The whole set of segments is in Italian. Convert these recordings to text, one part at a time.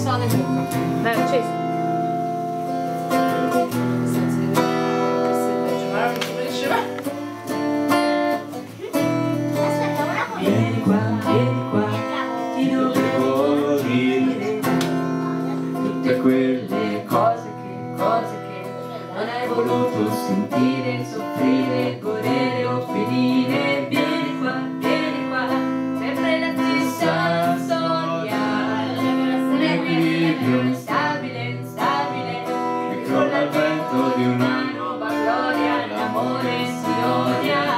messa nel bocca. Dai, è acceso. Vieni qua, ti dovevo dire tutte quelle cose che non hai voluto sentire, soffrire, godere o ferire. Vieni qua, sempre la stessa storia, un equilibrio instabile, che crolla il vento di una nuova gloria, l'amore si odia.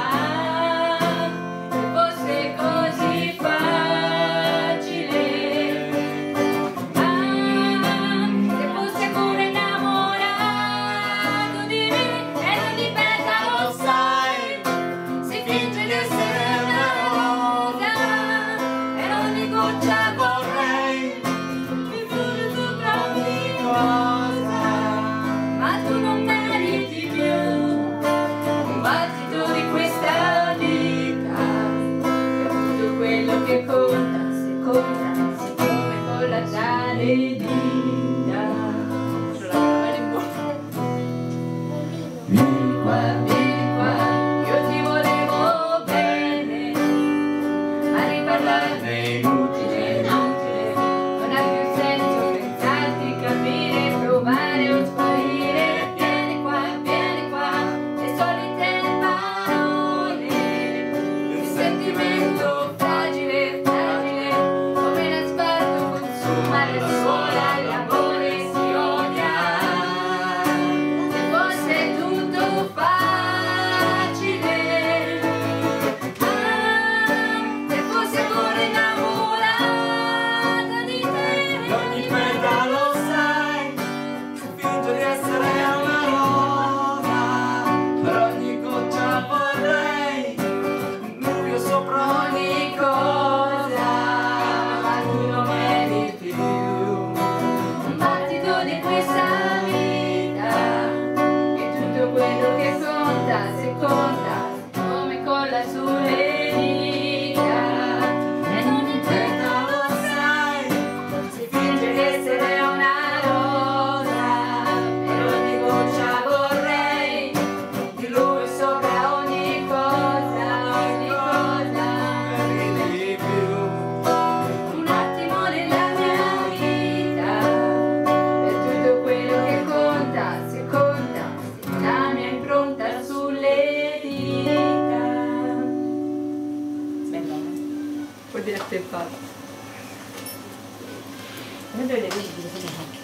Che conta, siccome con la tale dita. Vieni qua, io ti volevo bene, ma riparlarne è inutile, non ha più senso pensarti, capire, provare o sparire. Vieni qua, le solite parole, il sentimento se conta, come colla sulle dita. E non intenta, lo sai, si finge di essere una rosa, per ogni goccia vorrei di lui sopra ogni cosa, di più. Un attimo nella mia vita, per tutto quello che conta, se conta, la mia impronta sulle dita. Bella, puoi dire a te fare. Non le vedi,